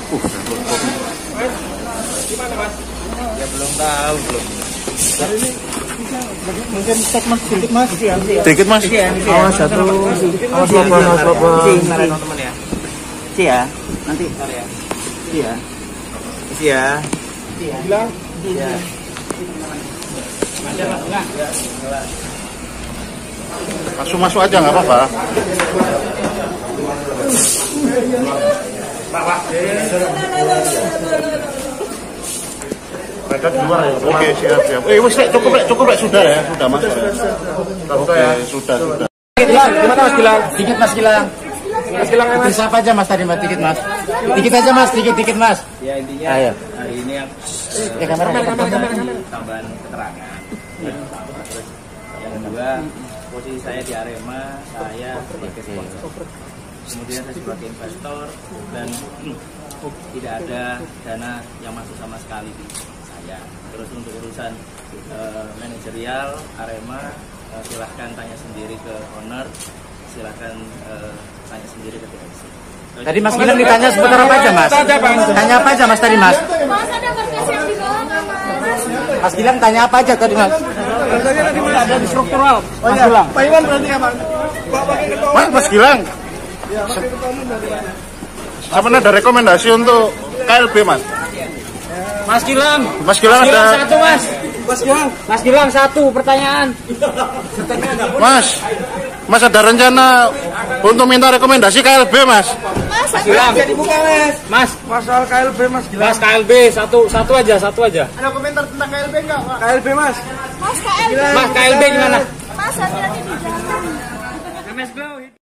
Gimana Mas? Ya belum tahu belum. Ini mungkin cek Mas sedikit Mas. Dikit Mas. Awas satu. Awas apa. Teman-teman ya. Isi ya. Nanti Bentar ya. isi ya. Isi ya. Bilang. Iya. Masuk aja nggak apa-apa. Ada di luar ya. Oke, siap. Wis cukup sudah ya, sudah Mas. Oke, sudah. Gimana Mas Gilang? Dikit Mas Gilang. Mas Gilang Mas. Bisa apa aja Mas tadi Mas? Dikit Mas. Dikit aja Mas, dikit Mas. Ya intinya Ayo. hari ini Kamera. tambahan keterangan. Terus yang kedua, posisi saya di Arema, saya sebagai sponsor. Kemudian saya sebagai investor dan tidak ada dana yang masuk sama sekali di saya. Terus untuk urusan manajerial Arema, silahkan tanya sendiri ke owner, silahkan tanya sendiri ke direksi. Tadi Mas Gilang ditanya seputar apa aja Mas? Tanya apa aja Mas tadi Mas? Mas ada berkas yang di bawah nggak Mas? Mas Gilang tanya apa aja tadi Mas? Ada di struktural. Mas Gilang. Pak Iwan berarti ya Mas? Mas Gilang. Sama ada rekomendasi untuk KLB Mas. Mas Gilang. Mas Gilang ada. Satu Mas. Mas Gilang satu pertanyaan. Mas ada rencana untuk minta rekomendasi KLB Mas? Mas Gilang. dibuka Mas. Masalah KLB Mas Gilang. Mas KLB satu aja. Ada komentar tentang KLB enggak Pak? KLB Mas. Mas KLB. Mas KLB gimana? Mas hati-hati di jalan.